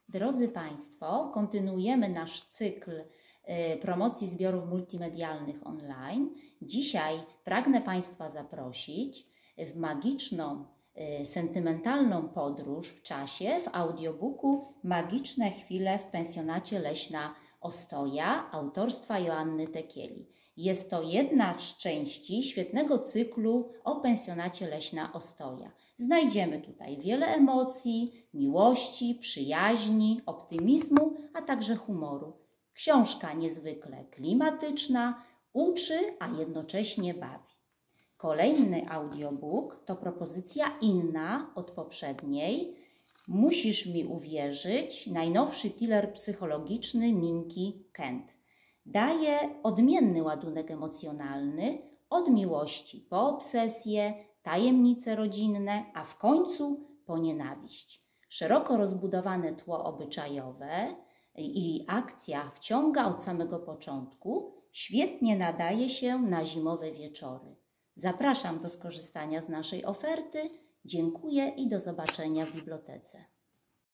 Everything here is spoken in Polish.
Drodzy Państwo, kontynuujemy nasz cykl promocji zbiorów multimedialnych online. Dzisiaj pragnę Państwa zaprosić w magiczną, sentymentalną podróż w czasie w audiobooku Magiczne chwile w pensjonacie Leśna Ostoja autorstwa Joanny Tekieli. Jest to jedna z części świetnego cyklu o pensjonacie Leśna Ostoja. Znajdziemy tutaj wiele emocji, miłości, przyjaźni, optymizmu, a także humoru. Książka niezwykle klimatyczna, uczy, a jednocześnie bawi. Kolejny audiobook to propozycja inna od poprzedniej. Musisz mi uwierzyć, najnowszy thriller psychologiczny Minki Kent. Daje odmienny ładunek emocjonalny, od miłości po obsesję, tajemnice rodzinne, a w końcu po nienawiść. Szeroko rozbudowane tło obyczajowe i akcja wciąga od samego początku, świetnie nadaje się na zimowe wieczory. Zapraszam do skorzystania z naszej oferty. Dziękuję i do zobaczenia w bibliotece.